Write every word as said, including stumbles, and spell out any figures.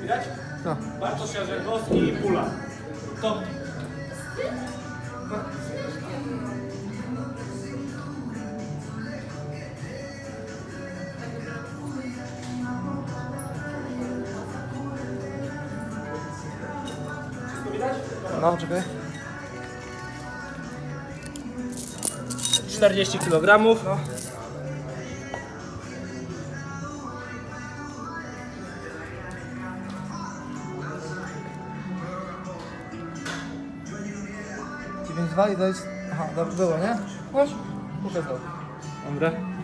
Widać? No. Bartosz Jarzębowski i Pula. Top. Wszystko widać? No, czekaj. czterdzieści kilogramów. No. dziewięć dwa i to jest... Aha, dobrze było, nie? Chodź, pokazał. Dobra.